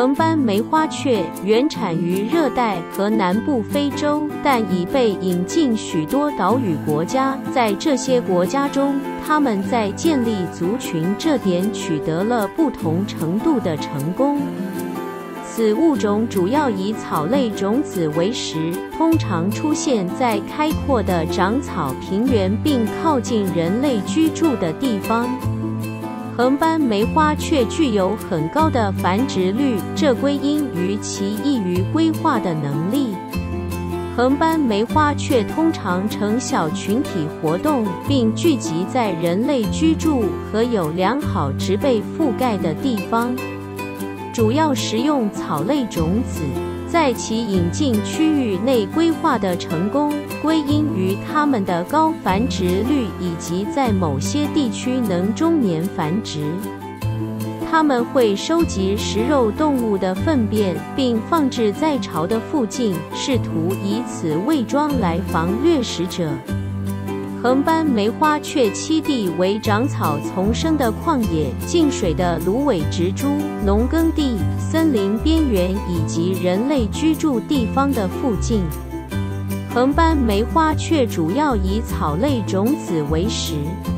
横斑梅花雀原产于热带和南部非洲，但已被引进许多岛屿国家。在这些国家中，它们在建立族群这点取得了不同程度的成功。此物种主要以草类种子为食，通常出现在开阔的长草平原并靠近人类居住的地方。横斑梅花雀具有很高的繁殖率，这归因于其易于规划的能力。横斑梅花雀通常呈小群体活动，并聚集在人类居住和有良好植被覆盖的地方，主要食用草类种子。在其引进区域内规划的成功，归因于它们的高繁殖率以及在某些地区能终年繁殖。它们会收集食肉动物的粪便，并放置在巢的附近，试图以此伪装来防掠食者。横斑梅花雀栖地为长草丛生的旷野、进水的芦苇植株、农耕地、森林边缘以及人类居住地方的附近。横斑梅花雀主要以草类种子为食。